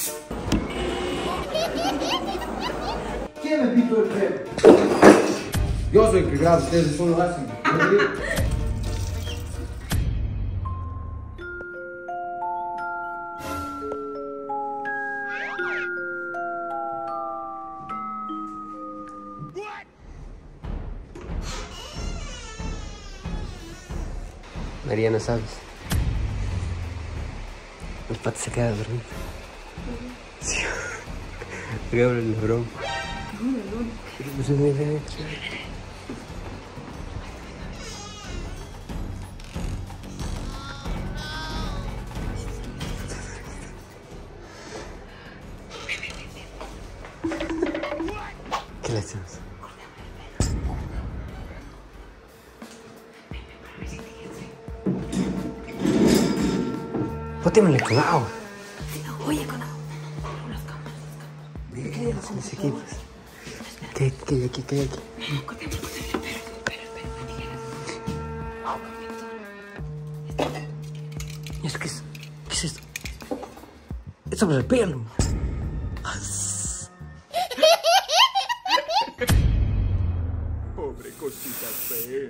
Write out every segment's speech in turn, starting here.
¿Quién me pintó el pelo? Yo soy el que graba, ustedes solo hacen. María, no sabes. El pato se queda dormido. Sí. Voy a hablarle broma. ¿Qué le hacemos? Pótemele cuidado. Oye, con las cámaras. ¿Qué hacen los equipos? ¿Qué hay aquí? ¿Qué hay aquí? ¿Eso qué es? ¿Qué es esto? Es sobre el pelo. Pobre cosita fea.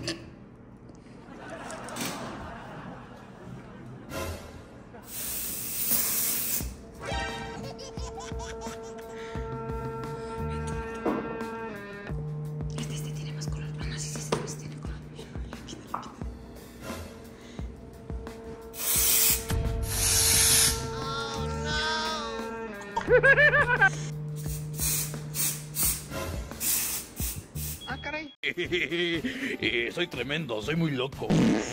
Este tiene más color. Ah, no, sí, tiene color. Ah, caray. Soy tremendo, soy muy loco.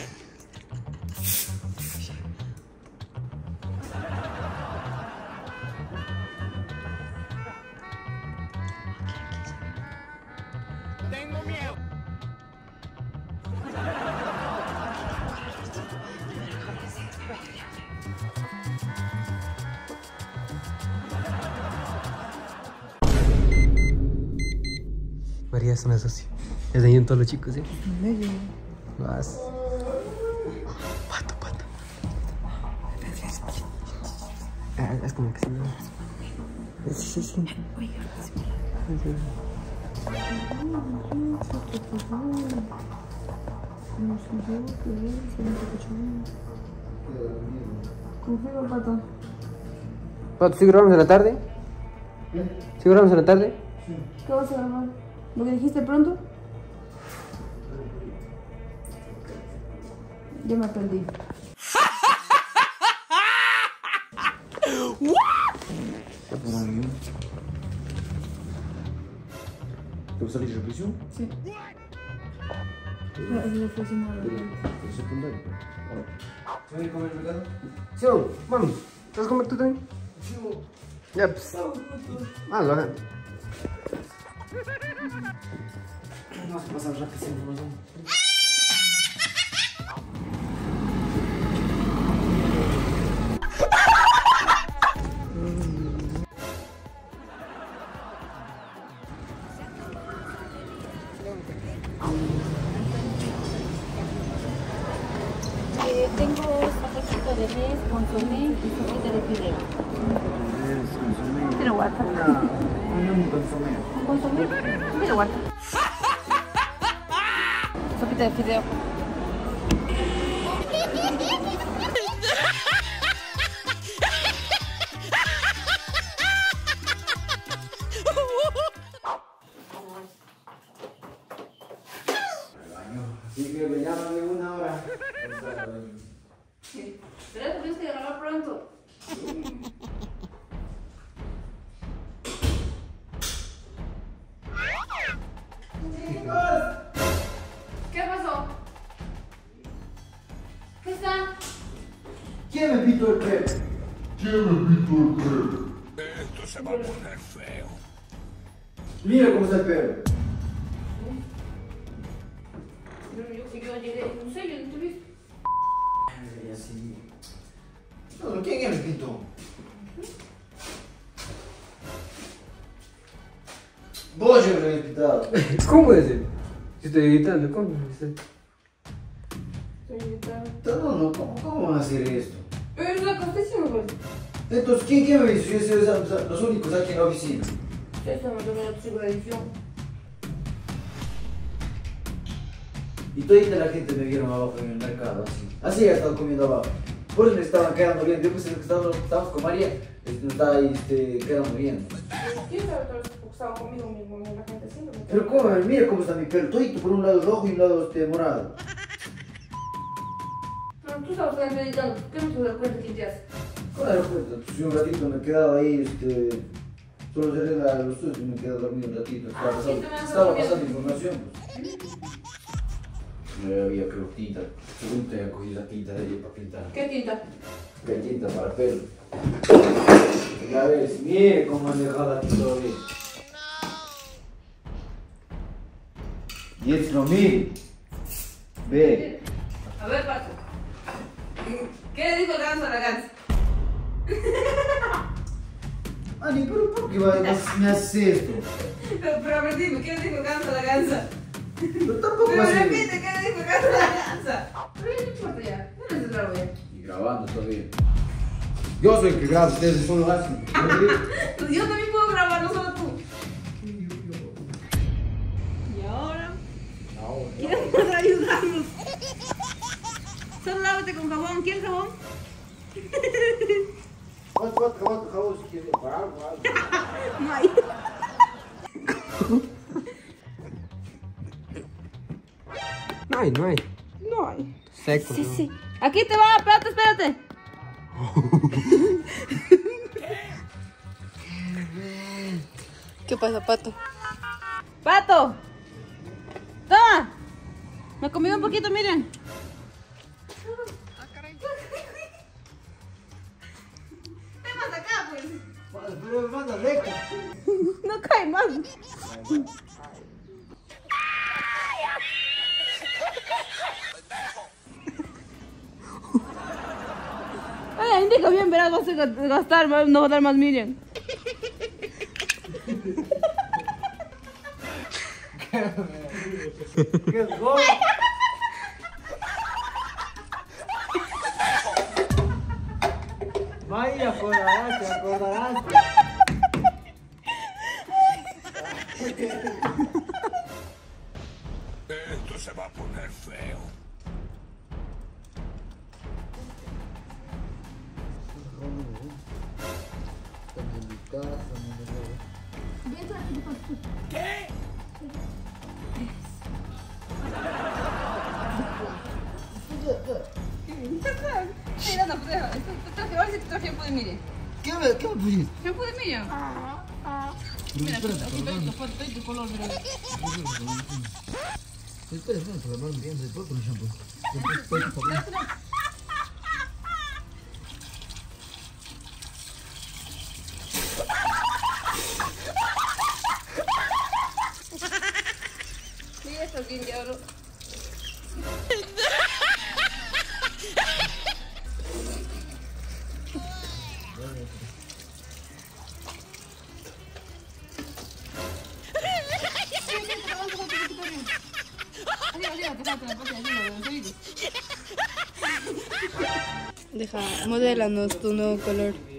Tengo miedo. María es una socia. Les dañan todos los chicos, ¿eh? Medio. Vas. Pato. Es como que sí, ¿no? Sí. Oiga, confío, Pato. Pato, ¿sí grabamos en la tarde? ¿Sí grabamos en la tarde? ¿Qué vas a grabar? ¿Lo que dijiste pronto? Ya me perdí. ¿Te gusta la repetición? Sí. No, es la próxima. ¿El secundario? ¿Se va a ir a comer el mercado? Sí, vamos. ¿Te vas a comer tú también? Sí. Ya, pues. Lo hagan. No se pasa rápido esa información. Tengo sopita de res, consomé y sopita de fideo. ¿Te lo guardas? Un consomé. ¿Un consomé? ¿Te lo guardas? Sopita de fideo. Así que me llaman en una hora. Pero tienes que grabar pronto. ¿Qué pasó? ¿Qué está? ¿Quién me pintó el pelo? Esto se va a poner feo. Mira cómo está el pelo. Yo llegué, no sé, yo no te vi. Y así. No, ¿quién me pintó? Vos yo me habías pintado. ¿Cómo puede ser? Si estoy editando, ¿cómo? No, ¿cómo van a hacer esto? Pero es la costísima, pues. Entonces, ¿quién me dice? Yo soy los únicos aquí en la oficina. Estamos tomando tu segunda edición. Y toda la gente me vieron abajo en el mercado, así. Así ya estaba comiendo abajo. Por eso me estaban quedando bien. Yo pensé que estábamos con María, me estaba ahí quedando bien. ¿Quién sabe todo esto? Porque estaba conmigo mismo, la gente siempre me Pero cómo, mira cómo está mi pelo, todito por un lado rojo y un lado morado. No, tú estabas meditando, ¿qué no te das cuenta quién te hace? Claro, pues un ratito me he quedado ahí, solo cerré los ojos y me he quedado dormido un ratito. Estaba pasando información, pues. No había, creo, tinta. Según te había cogido la tinta de ella para pintar. ¿Qué tinta? ¿Qué tinta para pelo? Ya ves, mire cómo han dejado aquí todo bien. Y es lo mismo. Ve. A ver, Pato. ¿Qué le dijo el ganso a la gansa? Ani, pero ¿por qué me haces esto? Pero a ver, dime, ¿qué le dijo el ganso a la gansa? Pero tampoco Pero así. repite, ¿qué le dijo el ganso a la gansa? Pero no importa ya, no les grabo ya. Y grabando todavía. Yo soy el que graba, ustedes solo hacen. Pues yo también puedo grabar, no solo tú. Y ahora, ¿quién puede ayudarnos? Solo lávate con jabón, ¿quién jabón? ¿Cuánto jabón si quieres? Para algo. No hay. No hay. No hay. Seco. Sí, sí. Aquí te va, espérate. ¿Qué pasa, Pato? ¡Pato! ¡Toma! Me comí un poquito, miren. Ven más acá, pues. Pero me manda recto. No cae más. Ay, indica bien, verás, vas a gastar, no va a dar más Miriam. ¡Qué gol! Vaya, acordarás. Esto se va a poner feo. ¿Qué? Mira, no, pues deja. Traje, ahora sí te traje shampoo de Miriam. ¿Qué me pusiste? Shampoo de Miriam. Mira, aquí ven los fotos de color, mira. Espera, para más bien, se puede poner shampoo. Sí, esto es bien de oro. Deja, modélanos tu nuevo color.